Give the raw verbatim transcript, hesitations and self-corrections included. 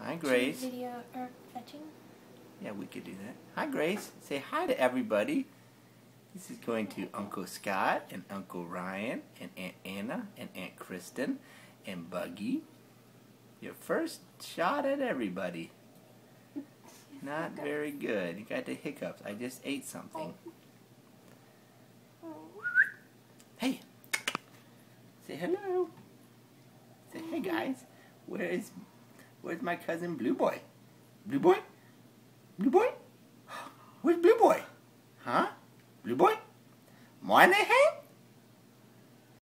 Hi, Grace. Video or fetching? Yeah, we could do that. Hi, Grace. Say hi to everybody. This is going to Uncle Scott and Uncle Ryan and Aunt Anna and Aunt Kristen and Buggy. Your first shot at everybody. Not very good. You got the hiccups. I just ate something. Hey. Say hello. Say hey, guys. Where is Where's my cousin Blue Boy? Blue Boy? Blue Boy? Where's Blue Boy? Huh? Blue Boy? Morning, hey?